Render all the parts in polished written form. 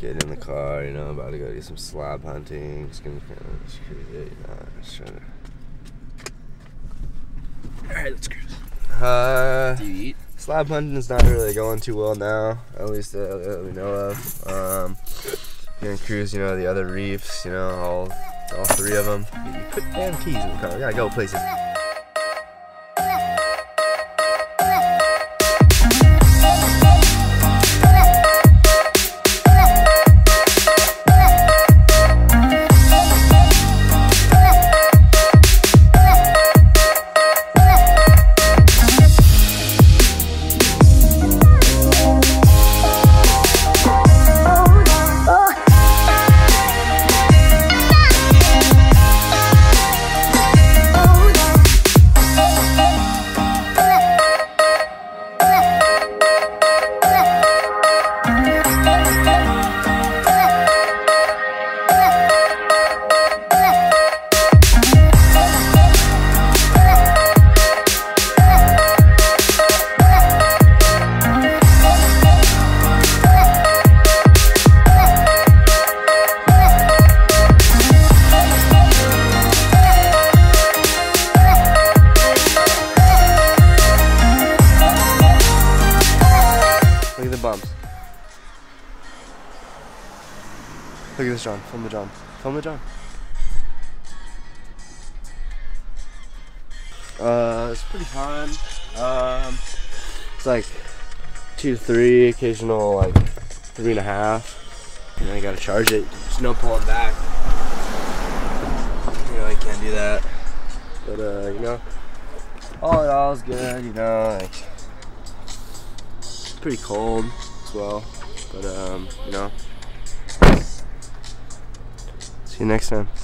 Get in the car, you know, about to go do some slab hunting. Just gonna kind of screw it, you know, just trying to. Alright, let's cruise. Do you eat? Slab hunting is not really going too well now, at least that we know of. Gonna cruise, you know, the other reefs, you know, all 3 of them. You put damn keys in the car, we gotta go places. Look at the bumps. Look at this, John. Film the John. Film the John. It's pretty fun. It's like 2 to 3, occasional like 3.5. You know, you gotta charge it. There's no pulling back. You know, you can't do that. But you know, all in all, it's good. You know, like. Pretty cold as well, but you know, see you next time.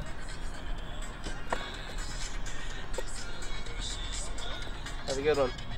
Have a good one.